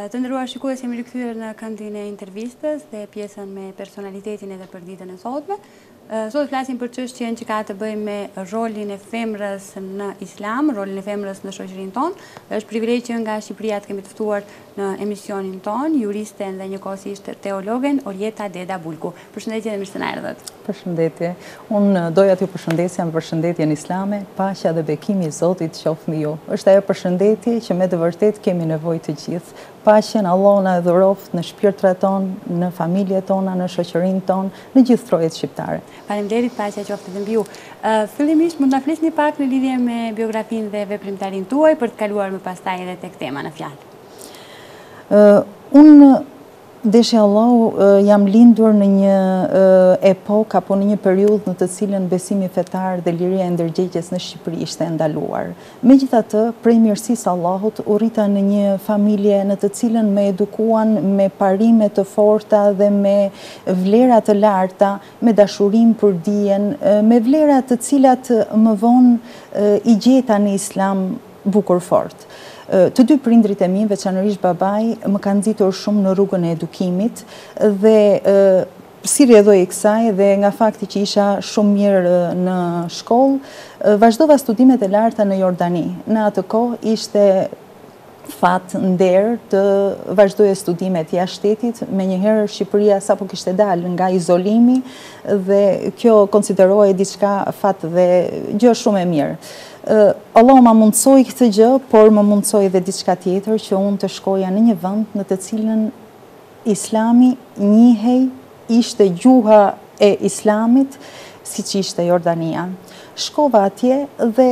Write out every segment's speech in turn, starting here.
Të nderuar shikues, jemi rikthyer në këndin e intervistës dhe pjesën me personalitetin edhe për ditën e sotme. Sot flasim për çështjen që ka të bëjë me rolin e femrës në Islam, rolin e femrës në shoqërinë tonë. Është privilegj që nga Shqipëria të kemi të ftuar në emisionin tonë juristen dhe njëkohësisht teologen Oljeta Deda Bulku. Përshëndetje dhe mirë se na erdhët. Përshëndetje. Unë doja t'ju përshëndesja me përshëndetjen islame, paqja dhe bekimi i Zotit qoftë me ju. Është ajo përshëndetje që me të vërtet kemi nevojë të gjithë. Paqen Allah na dhuroft në shpirtrat tonë, në familjet tona, në shoqërinë tonë, në gjithë trojet shqiptare. Faleminderit, paqja qoftë edhe mbi ju. Fillimisht mund ta flisni pak në lidhje me biografinë dhe veprimtarinë tuaj për të kaluar më pastaj edhe tek tema në fjalë. Unë deshe Allahu jam lindur në një epok apo në një periudhë në të cilën besimi fetar dhe liria e ndërgjegjes në Shqipëri ishte ndaluar. Megjithatë, prej mirësisë Allahut u rrita në një familje në të cilën më edukuan me parime të forta dhe me vlera të larta, me dashurim për dijen, me vlera të cilat më vonë i gjeta në Islam bukur fort. Të dy prindrit e mi, veçanërisht babai, më kanë nxitur shumë në rrugën e edukimit dhe si rrjedhoi i kësaj dhe nga fakti që isha shumë mirë në shkollë, vazhdova studimet e larta në Jordani. Në atë kohë ishte fat nder të vazhdoje studimet jashtë shtetit, menjëherë Shqipëria sapo kishte dalë nga izolimi dhe kjo konsiderohej diçka fat dhe gjë shumë e mirë. Allah ma mundsoi këtë gjë, por më mundsoi edhe diçka tjetër që unë të shkoja në një vend në të cilën Islami njihej, ishte gjuha e Islamit, siç ishte Jordania. Shkova atje dhe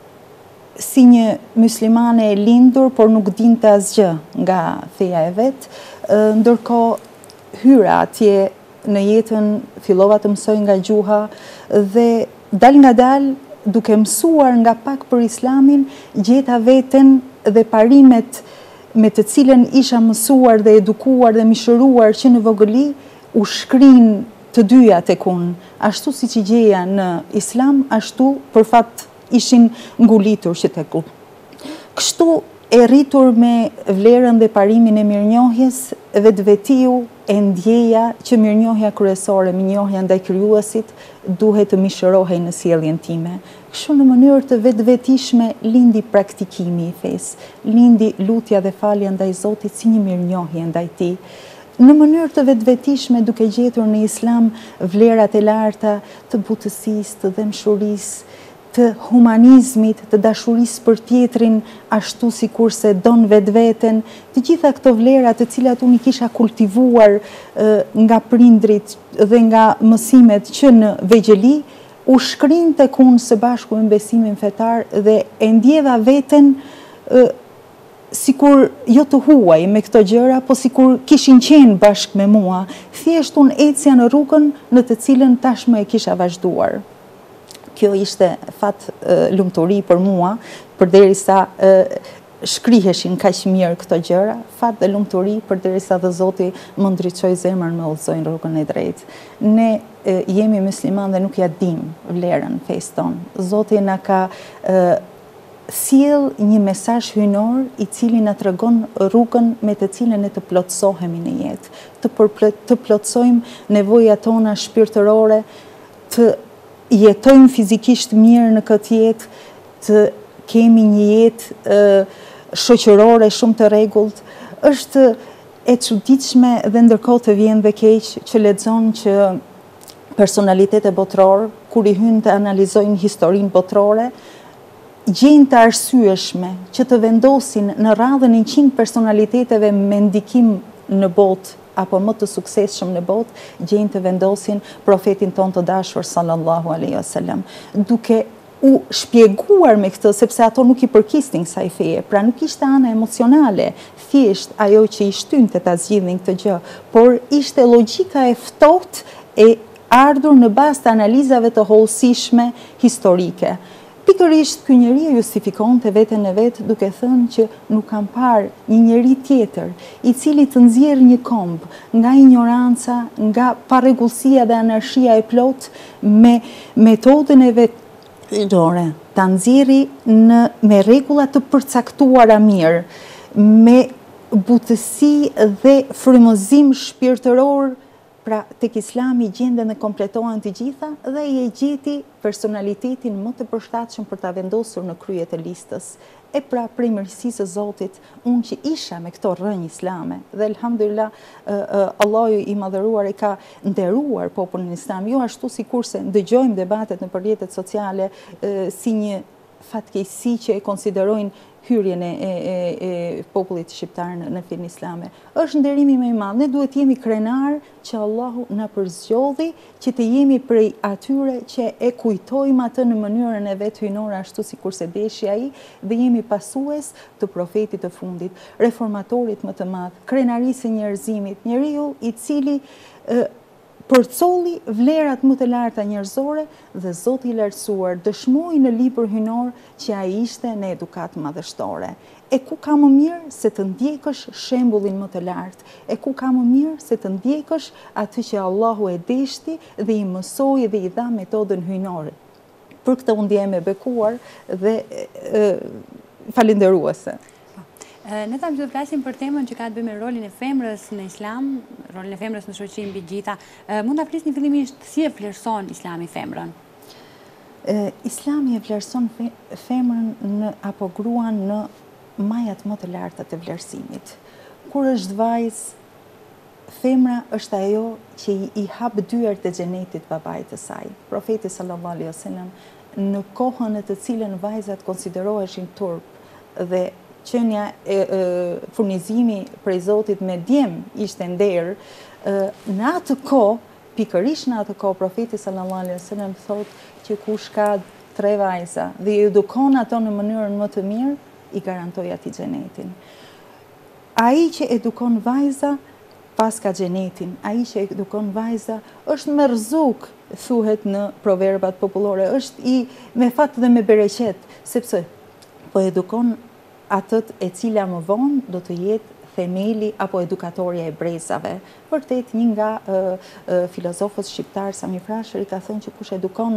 si një muslimane e lindur, por nuk dinte asgjë nga feja e vet, ndërkohë hyra atje në jetën, fillova të mësoj nga gjuha dhe dal nga dal, duke mësuar nga pak për Islamin, gjeta veten dhe parimet me të cilën isha mësuar dhe edukuar dhe mishëruar që në vogëli u shkrin të dyja tek unë. Ashtu si që gjeja në Islam, ashtu për fat ishin ngulitur që tek unë. Kështu e rritur me vlerën dhe parimin e mirënjohjes, vetvetiu e ndjeja që mirënjohja kryesore, mirënjohja ndaj krijuesit, duhet të mishërohej në sjelljen time. Kështu në mënyrë të vetvetishme lindi praktikimi i fesë, lindi lutja dhe falja ndaj Zotit si një mirënjohje ndaj Tij. Në mënyrë të vetvetishme duke gjetur në Islam vlerat e larta të butësisë, të dëmshurisë, të humanizmit, të dashurisë për tjetrin, ashtu si kurse don vetveten, të gjitha këto vlera të cilat unë i kisha kultivuar nga prindrit dhe nga mësimet që në vegjëli, u shkrin tek unë së bashku me besimin fetar dhe e ndjeva veten sikur jo të huaj me këto gjëra, po sikur kishin qenë bashkë me mua, thjesht unë ecja në rrugën në të cilën tashmë e kisha vazhduar. Kjo ishte fat lumturi për mua, përderisa shkriheshin kaq mirë këto gjëra, fat dhe lumturi përderisa dhe Zoti më ndriçoi zemrën me udhëzoi në rrugën e drejtë. Ne jemi musliman dhe nuk ja dim vlerën fesë tonë. Zoti na ka sjell një mesazh hyjnor i cili na tregon rrugën me të cilën ne të plotësohemi në jetë, të plotësojmë nevojat tona shpirtërore, të jetojmë fizikisht mirë në këtë jetë, të kemi një jetë shoqërore shumë të rregullt. Është e çuditshme dhe ndërkohë të vjen dhe keq që lexon që personalitete botror, kur i hyjnë të analizojnë historinë botrore, gjejnë të arsyeshme që të vendosin në radhën e 100 personaliteteve me ndikim në botë apo më të suksesshëm në botë, gjejnë të vendosin profetin ton të dashur sallallahu alaihi wasallam, duke u shpjeguar me këtë, sepse ato nuk i përkisnin kësaj feje, pra nuk ishte ana emocionale, thjesht ajo që i shtynte ta zgjidhnin këtë gjë, por ishte logjika e ftohtë e ardhur në bazë të analizave të hollësishme historike. Pikërisht ky njeri justifikonte veten e vet duke thënë që nuk kam parë një njeri tjetër i cili të nxjerrë një komb nga ignoranca, nga parregullësia dhe anarshia e plot me metodën e vet ta nxjerrë me rregulla të përcaktuara mirë, me butësi dhe frymëzim shpirtëror, pra tek Islami gjenden dhe kompletohen të gjitha dhe i e gjeti personalitetin më të përshtatshëm për ta vendosur në krye të listës. E pra prej mirësisë së Zotit, unë që isha me këto rrënjë islame, dhe elhamdulillah Allahu i madhëruar e ka nderuar popullin islam, jo ashtu sikurse dëgjojmë debatet në rrjetet sociale si një fatkeqësi që e konsiderojnë hyrjen e popullit shqiptar në fenë islame. Është nderimi më i madh. Ne duhet jemi krenar që Allahu na përzgjodhi që të jemi prej atyre që e kujtojmë atë në mënyrën e vet hyjnore ashtu sikurse deshi ai dhe jemi pasues të profetit të fundit, reformatorit më të madh, krenarisë së njerëzimit, njeriu i cili përcolli vlerat më të larta njerëzore dhe Zoti i lartësuar dëshmoi në libër hyjnor që ai ishte në edukat madhështore. E ku ka më mirë se të ndjekësh shembullin më të lartë, e ku ka më mirë se të ndjekësh atë që Allahu e deshti dhe i mësoi dhe i dha metodën hyjnore. Për këtë unë ndihem e bekuar dhe falenderuese. Ne thamë që të flasim për temën që ka të bëjë me rolin e femrës në islam, rolin e femrës në shoqëri mbi gjitha. Mund ta flisni fillimisht si e vlerëson Islami femrën? Islami e vlerëson femrën apo gruan në majat më të larta të vlerësimit. Kur është vajzë, femra është ajo që i hap dyert e xhenetit babait të saj. Profeti sallallahu alaihi wasallam në kohën në të cilën vajzat konsideroheshin turp dhe qenia furnizimi prej Zotit me djem ishte nder, në atë kohë, pikërisht në atë kohë, profeti sallallahu alaihi wasallam thotë që kush ka 3 vajza dhe i edukon ato në mënyrën më të mirë, i garantoj atij xhenetin. Ai që edukon vajza pas ka xhenetin, ai që edukon vajza është me rrezik, thuhet në proverbat popullore, është i me fat dhe me bereqet, sepse po edukon atët e cila më vonë do të jetë themeli apo edukatorja e brezave. Vërtet, një nga filozofët shqiptar, Sami Frashëri, ka thënë që kush edukon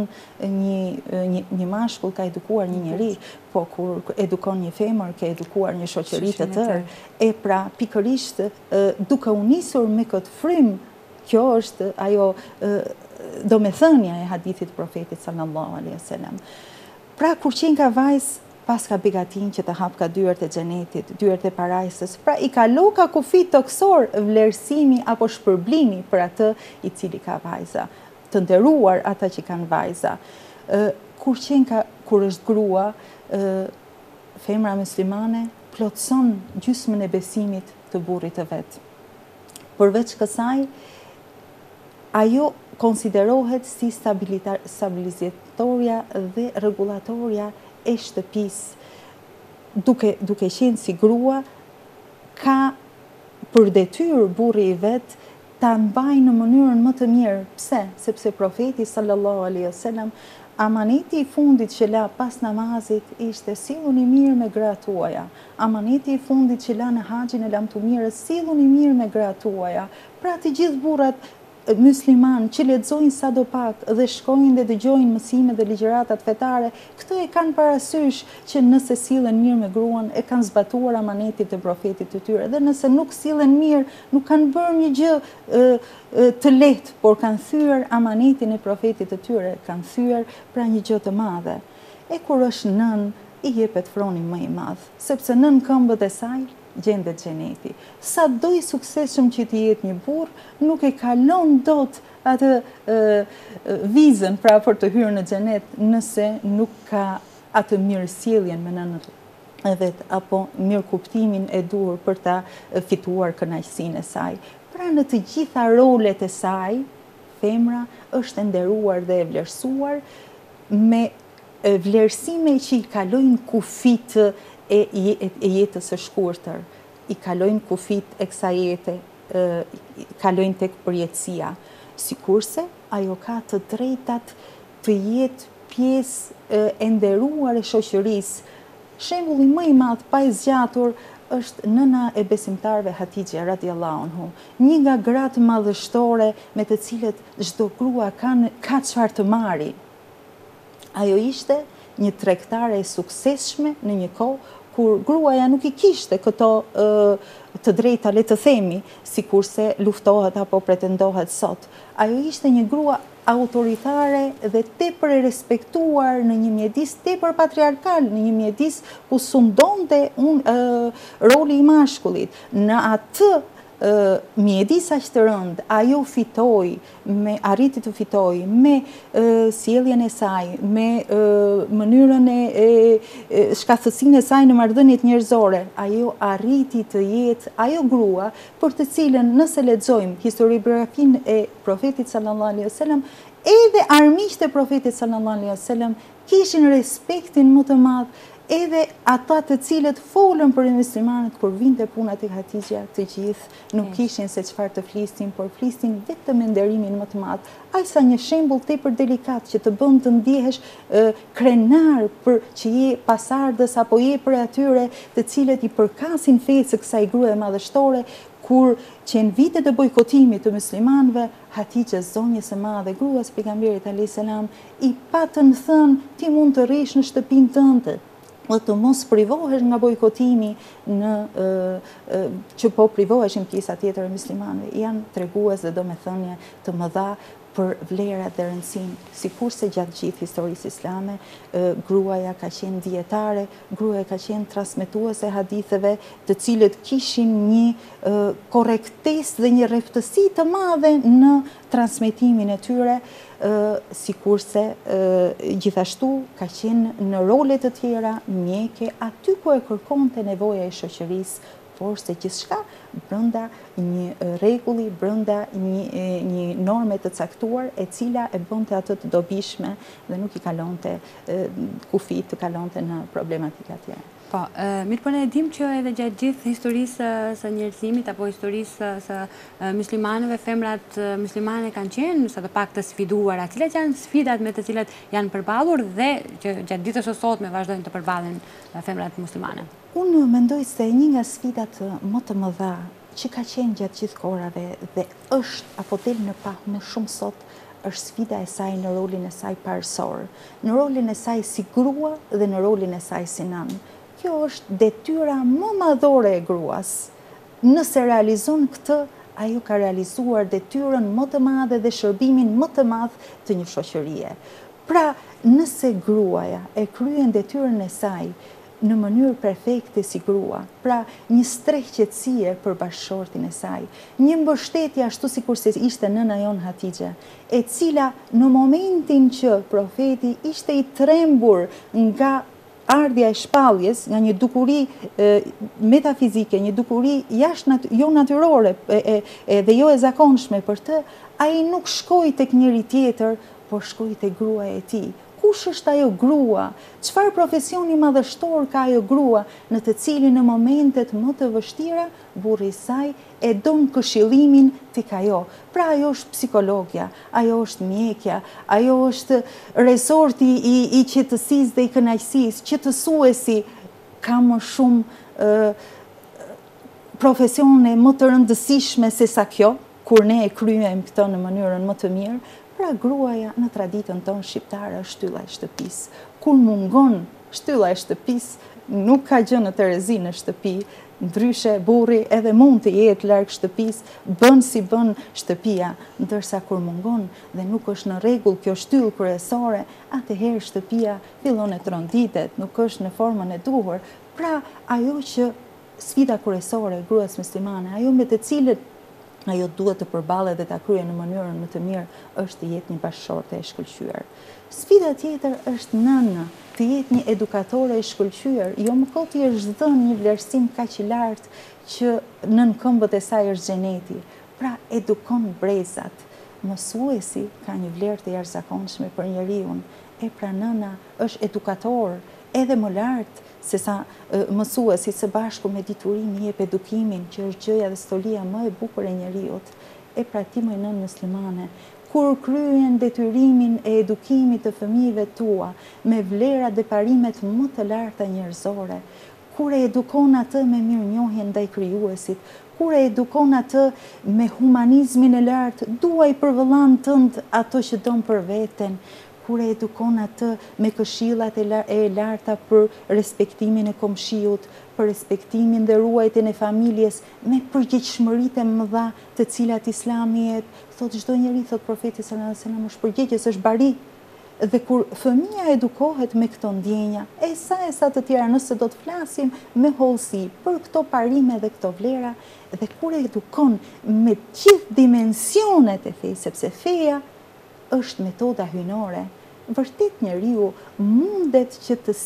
një mashkull ka edukuar një njeri, po kur edukon një femër ka edukuar një shoqëri të tërë. E pra, pikërisht, duke u nisur me këtë frym, kjo është ajo domethënia e hadithit profetit sallallahu alaihi wasallam. Pra, kur qenë ka vajzë, pas ka begatin që të hap ka dyert e xhenetit, dyert e parajsës, pra i kalo ka kufit toksor vlerësimi apo shpërblimi për atë i cili ka vajza, të nderuar ata që kanë vajza. Kur është grua, femra muslimane plotson gjysmën e besimit të burrit të vet. Përveç kësaj, ajo konsiderohet si stabilizatorja dhe rregullatorja e shtëpisë, duke qenë si grua, ka për detyrë burri i vet ta mbajë në mënyrën më të mirë. Pse? Sepse profeti sallallahu alaihi wasallam, amaneti i fundit që la pas namazit ishte silluni mirë me gratë tuaja. Amaneti i fundit që la në haxhin e lamtumirës, silluni mirë me gratë tuaja. Pra të gjithë burrat musliman që lexojnë sadopak dhe shkojnë dhe dëgjojnë mësimet dhe ligjëratat fetare, këto e kanë parasysh që nëse sillen mirë me gruan, e kanë zbatuar amanetin e profetit të tyre, dhe nëse nuk sillen mirë, nuk kanë bërë një gjë të lehtë, por kanë thyer amanetin e profetit të tyre, kanë thyer pra një gjë të madhe. E kur është nën, i jepet froni më i madh, sepse nën këmbët e saj gjendet xheneti. Sa do i suksesshëm që të jetë një burr, nuk e kalon dot atë vizën pra për të hyrë në xhenet nëse nuk ka atë mirësjelljen me nënën e vet apo mirëkuptimin e duhur për ta fituar kënaqësinë e saj. Pra në të gjitha rolet e saj, femra është e nderuar dhe e vlerësuar me vlerësime që i kalojnë kufit e jetës së shkurtër, i kalojnë kufit e kësaj jete, kalojnë tek përjetësia. Sikurse ajo ka të drejtat të jetë pjesë e nderuar e shoqërisë. Shembulli më i madh pa i zgjatur është nëna e besimtarve Hatixha radiallahu anhu, një nga gratë madhështore me të cilët çdo grua ka çfarë të marrë. Ajo ishte një tregtare e suksesshme në një kohë kur gruaja nuk I kishte këto të drejta, le të themi, sikurse luftohet apo pretendohet sot. Ajo ishte një grua autoritare dhe tepër e respektuar në një mjedis tepër patriarkal, në një mjedis ku sundonte roli I mashkullit. Në atë mjedis aq të rënd, ajo arriti të fitoj me sjelljen e saj, me mënyrën e shkathësinë e saj në marrëdhëniet njerëzore, ajo arriti të jetë ajo grua për të cilën nëse lexojmë historiografinë e profetit sallallahu alaihi wasallam, edhe armiqtë e profetit sallallahu alaihi wasallam kishin respektin më të madh, edhe ata të cilët folën për muslimanët kur vinte puna tek Hatixha, të gjithë nuk kishin se çfarë të flisnin, por flisnin vetëm me nderimin më të madh. Aq sa një shembull tepër delikat që të bën të ndjehesh krenar për që je pasardhës apo je për atyre të cilët I përkasin fesë kësaj grue madhështore, kur që në vitet e bojkotimit të muslimanëve, Hatixha, zonjës e madhe, gruas pejgamberit alayhis salam, I patën thënë ti mund të rrish në shtëpinë tënde, dhe të mos privohesh nga bojkotimi që po privoheshin pjesa tjetër e muslimanëve. Janë tregues dhe domethënie të mëdha për vlerat dhe rëndësinë. Sikurse gjatë gjithë historisë islame, gruaja ka qenë dietare, gruaja ka qenë transmetuese haditheve, të cilët kishin një korrektesë dhe një rreftësi të madhe në transmetimin e tyre, sikurse gjithashtu ka qenë në role të tjera mjeke aty ku e kërkonte nevoja e shoqërisë, por se gjithçka brenda një rregulli, brenda një norme të caktuar, e cila e bënte atë të dobishme dhe nuk I kalonte kufit të kalonte në problematika tjera. Po, mirë po ne dim që edhe gjatë gjithë historisë së njerëzimit apo historisë së muslimanëve, femrat muslimane kanë qenë sa të pak të sfiduara. Cilat janë sfidat me të cilat janë përballur dhe që gjatë ditës së sotme vazhdojnë të përballen femrat muslimane? Unë mendoj se një nga sfidat më të mëdha që ka qenë gjatë gjithë kohërave dhe është apo del në pa më shumë sot, është sfida e saj në rolin e saj parësor, në rolin e saj si grua dhe në rolin e saj si nën. Kjo është detyra më madhore e gruas. Nëse realizon këtë, ajo ka realizuar detyrën më të madhe dhe shërbimin më të madh të një shoqërie. Pra, nëse gruaja e kryen detyrën e saj në mënyrë perfekte si grua, pra një streh qetësie për bashkëshortin e saj, një mbështetje ashtu sikurse ishte nëna jon Hatixha, e cila në momentin që profeti ishte I trembur nga ardhja e shpalljes, nga një dukuri metafizike, një dukuri jo natyrore dhe jo e zakonshme për të, ai nuk shkoi tek njëri tjetër, por shkoi tek gruaja e tij. Kush është ajo grua? Çfarë profesioni madhështor ka ajo grua në të cilin në momentet më të vështira burri I saj e don këshillimin tek ajo. Pra ajo është psikologja, ajo është mjekja, ajo është resorti I qetësisë dhe I kënaqësisë, qetësuesi ka më shumë profesione më të rëndësishme se sa kjo, kur ne e kryejmë këtë në mënyrën më të mirë. Pra gruaja në traditën tonë shqiptare është shtylla e shtëpisë. Kur mungon shtylla e shtëpisë, nuk ka gjë në terezi në shtëpi, ndryshe burri edhe mund të jetë larg shtëpisë, bën si bën shtëpia, ndërsa kur mungon dhe nuk është në rregull kjo shtyllë kryesore, atëherë shtëpia fillon e tronditet, nuk është në formën e duhur. Pra ajo që sfida kryesore e gruas muslimane, ajo me të cilët ajo duhet të përballet dhe ta kryejë në mënyrën më të mirë, është të jetë një bashkëshorte e shkëlqyer. Sfida tjetër është nëna, të jetë një edukatore e shkëlqyer, jo më kot I është dhënë një vlerësim kaq I lartë që nën këmbët e saj është xheneti. Pra edukon brezat. Mësuesi ka një vlerë të jashtëzakonshme për njeriu. E pra nëna është edukator edhe më lart se sa mësuesi së bashku me diturinë jep edukimin, që është gjëja dhe stolia më e bukur e njeriut. E pra ti më nën muslimane, kur kryen detyrimin e edukimit të fëmijëve tua me vlerat dhe parimet më të larta njerëzore, kur e edukon atë me mirënjohje ndaj krijuesit, kur e edukon atë me humanizmin e lartë, duaj për vëllain tënd ato që don për veten, kur e edukon atë me këshillat e larta për respektimin e komshiut, për respektimin dhe ruajtjen e familjes, me përgjegjësitë e mëdha të cilat Islami jep, thotë çdo njeri, thot profeti sallallahu alajhi wasallam, është përgjegjës, është bari. Dhe kur fëmia edukohet me këto ndjenja, e sa të tjera, nëse do të flasim me hollësi për këto parime dhe këto vlera, dhe kur edukon me gjithë dimensionet e fesë, sepse feja është metoda hyjnore, vërtet njeriu mundet që të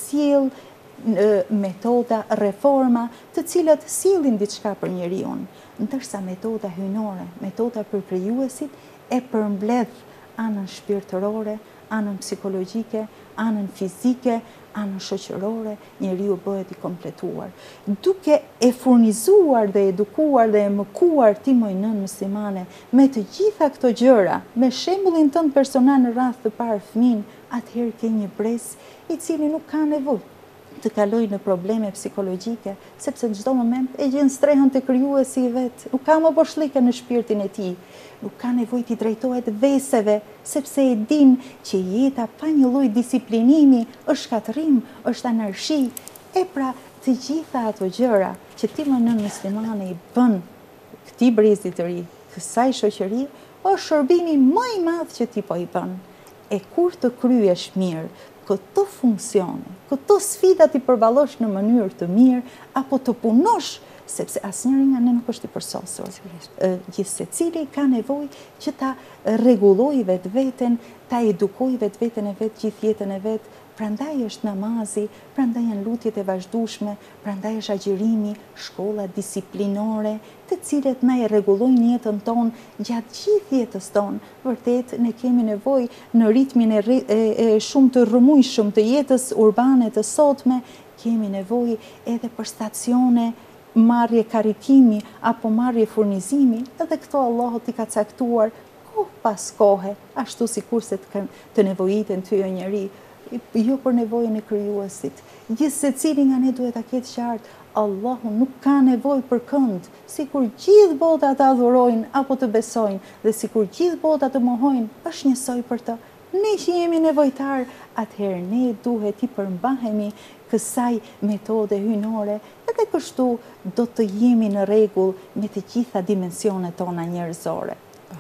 sjellë metoda, reforma, të cilat sjellin diçka për njeriu, ndërsa metoda hyjnore, metoda për krijuesit e përmbledh anën shpirtërore, anën psikologjike, anën fizike, anën shoqërore, njeriu bëhet i kompletuar. Duke e furnizuar dhe edukuar dhe e mëkuar ti moj nën muslimane me të gjitha këto gjëra, me shembullin tënd personal në radhë të parë fëmin, atëherë ke një brez i cili nuk ka nevojë të kaloj në probleme psikologjike, sepse në çdo moment e gjen strehën të krijuesi i vet, nuk ka më boshllike në shpirtin e tij, nuk ka nevojë të drejtohet veseve, sepse e din që jeta pa një lloj disiplinimi është shkatërrim, është anarshi. E pra, të gjitha ato gjëra që ti më nën muslimane i bën këtij brezi të ri, kësaj shoqëri, është shërbimi më i madh që ti po i bën. E kur të kryesh mirë këto funksione, këto sfida ti përballosh në mënyrë të mirë, apo të punosh, sepse asnjëri nga ne nuk është i përsosur. Gjithë secili ka nevojë që ta rregullojë vetveten, ta edukojë vetveten e vet, gjithë jetën e vet. Prandaj është namazi, prandaj janë lutjet e vazhdueshme, prandaj është agjërimi, shkolla disiplinore, të cilat na e rregullojnë jetën tonë gjatë gjithë jetës tonë. Vërtet, ne kemi nevojë në ritmin e shumë të rrëmujshëm të jetës urbane të sotme, kemi nevojë edhe për stacione, marrje karikimi apo marrje furnizimi, edhe këto Allahu t'i ka caktuar kohë pas kohe, ashtu sikurse të nevojiten ty o njeri, jo për nevojën e krijuesit. Gjithë secili nga ne duhet ta ketë qartë, Allahu nuk ka nevojë për kënd, sikur gjithë bota të adhurojnë apo të besojnë, dhe sikur gjithë bota të mohojnë, është njësoj për të. Ne që jemi nevojtar, atëherë ne duhet i përmbahemi kësaj metode hyjnore, edhe kështu do të jemi në rregull me të gjitha dimensionet tona njerëzore.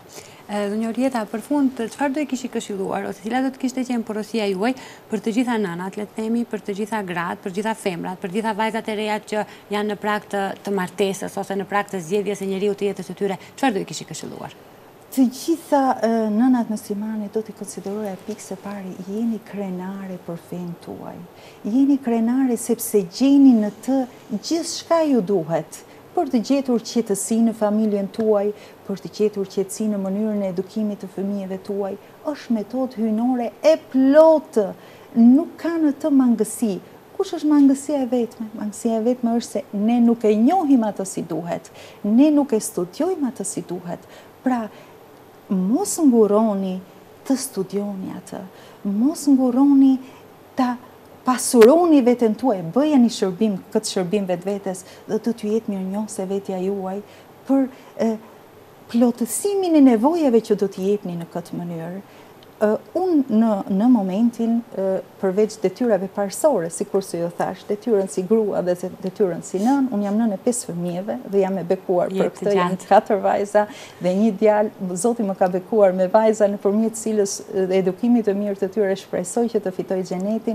Zonjë Orieta, për fund, çfarë do i kishi këshilluar, ose cila do të kishte qenë porosia juaj për të gjitha nënat, le të themi, për të gjitha gratë, për të gjitha femrat, për të gjitha vajzat e reja që janë në prag të martesës ose në prag të zgjedhjes së njeriu të jetës së tyre, çfarë do i kishi këshilluar? Të gjitha nënat muslimane do t'i konsideroja pikë së pari, jeni krenare për fenë tuaj. Jeni krenare sepse gjeni në të gjithçka ju duhet për të gjetur qetësi në familjen tuaj, për të gjetur qetësi në mënyrën e edukimit të fëmijëve tuaj. Është metodë hyjnore e plotë, nuk ka në të mangësi. Kush është mangësia e vetme? Mangësia e vetme është se ne nuk e njohim atë si duhet, ne nuk e studiojmë atë si duhet. Pra, mos nguroni të studioni atë, mos nguroni ta pasuroni veten tuaj, bëja një shërbim, këtë shërbim vetvetes, dhe do t'ju jetë mirënjohëse vetja juaj për plotësimin e nevojave që do t'i jepni në këtë mënyrë. Unë në momentin, përveç detyrave parësore, sikur se ju thash, detyrën si grua dhe detyrën si nën, unë jam nën e 5 fëmijëve dhe jam e bekuar për këtë, jam 4 vajza dhe një djalë, Zoti më ka bekuar me vajza nëpërmjet cilës dhe edukimit të mirë të tyre shpresoj që të fitoj xhenetin.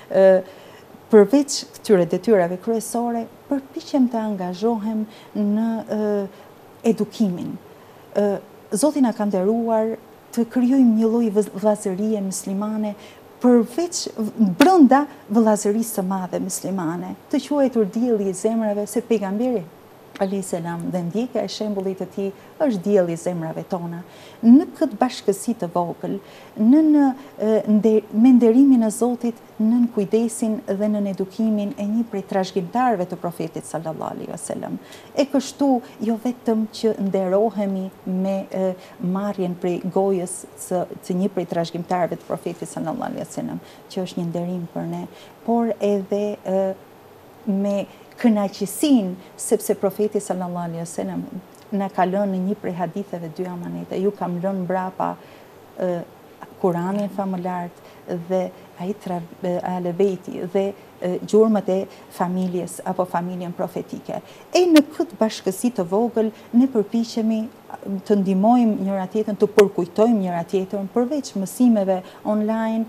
Përveç këtyre detyrave kryesore, përpiqem të angazhohem në edukimin. Zoti na ka nderuar të krijojmë një lloj vëllazërie muslimane, përveç brenda vëllazërisë së madhe muslimane, të quajtur dielli i zemrave, se pejgamberi alayhis salam dhe ndjekja e shembullit të tij është dielli i zemrave tona. Në këtë bashkësi të vogël, me nderimin e Zotit, nën kujdesin dhe nën edukimin e një prej trashëgimtarëve të profetit sallallahu alaihi wasallam. E kështu jo vetëm që nderohemi me marrjen prej gojës të një prej trashëgimtarëve të profetit sallallahu alaihi wasallam, që është një nderim për ne, por edhe me kënaqësinë, sepse profeti sallallahu alaihi wasallam na ka lënë në një prej haditheve 2 amanete. Ju kam lënë mbrapa Kuranin famëlart dhe Aleveti dhe gjurmët e familjes apo familjen profetike. E në këtë bashkësi të vogël, ne përpiqemi të ndihmojmë njëra tjetrën, të përkujtojmë njëra tjetrën, përveç mësimeve online,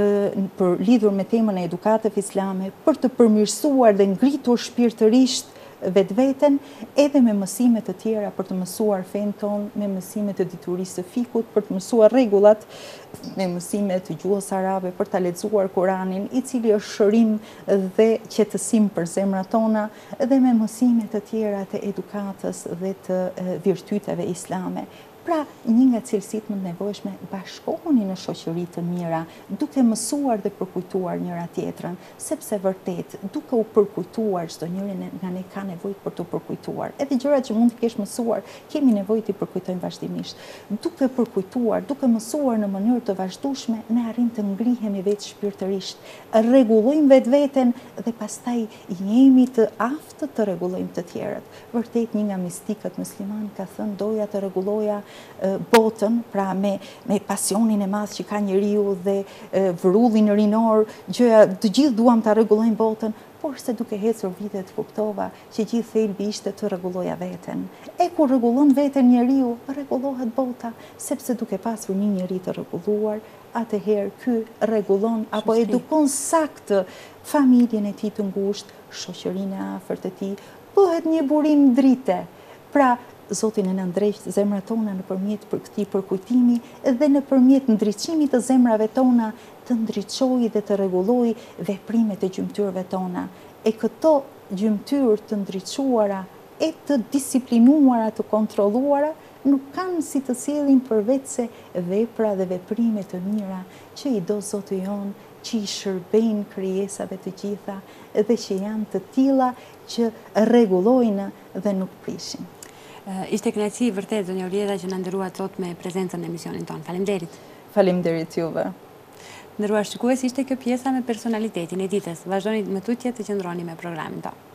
për lidhur me temën e edukatës islame, për të përmirësuar dhe ngritur shpirtërisht vetveten, edhe me mësime të tjera për të mësuar fen ton, me mësime të diturisë së fikut, për të mësuar rregullat, me mësime të gjuhës arabe, për ta lexuar Kuranin, i cili është shërim dhe qetësim për zemrat tona, dhe me mësime të tjera të edukatës dhe të virtyteve islame. Pra, një nga cilësitë më të nevojshme, bashkohuni në shoqëri të mira, duke mësuar dhe përkujtuar njëra tjetrën, sepse vërtet, duke u përkujtuar, çdo njëri nga ne ka nevojë për të përkujtuar. Edhe gjërat që mund të kesh mësuar, kemi nevojë të përkujtojmë vazhdimisht. Duke përkujtuar, duke mësuar në mënyrë të vazhdueshme, ne arrim të ngrihemi vetë shpirtërisht, rregullojmë vetveten dhe pastaj jemi të aftë të rregullojmë të tjerët. Vërtet, një nga mistikët musliman ka thënë, doja të rregulloja botën, pra me pasionin e madh që ka njeriu dhe vrullin rinor, të gjithë duam ta rregullojmë botën, por se duke ecur vitet kuptova që gjithë thelbi ishte të rregulloja veten. E kur rregullon veten njeriu, rregullohet bota, sepse duke pasur një njeri të rregulluar, atëherë ky rregullon apo edukon saktë familjen e tij të ngushtë, shoqërinë e afërt e tij, bëhet një burim drite. Pra, Zotin e na ndreq zemrat tona nëpërmjet këtij përkujtimi dhe nëpërmjet ndriçimit të zemrave tona të ndriçojë dhe të rregullojë veprimet e gjymtyrëve tona. E këto gjymtyrë të ndriçuara e të disiplinuara, të kontrolluara, nuk kanë si të sjellin përveç se vepra dhe veprime të mira që i do Zoti jon, që i shërbejnë krijesave të gjitha dhe që janë të tilla që rregullojnë dhe nuk prishin. Ishte kënaqësi vërtet, zonja Urjeta, që na nderuat sot me prezencën në emisionin ton. Faleminderit. Faleminderit juve. Nderuar shikues, ishte kjo pjesa me personalitetin e ditës. Vazhdoni më tutje të qëndroni me programin ton.